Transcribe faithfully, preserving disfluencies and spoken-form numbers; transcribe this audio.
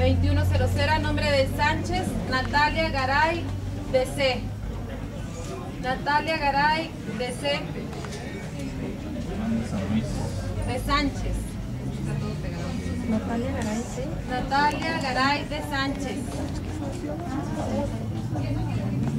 veintiuno cero cero a nombre de Sánchez Natalia Garay D C. Natalia Garay D C. De Sánchez. Está todo pegado. Natalia Garay, ¿sí? Natalia Garay de Sánchez.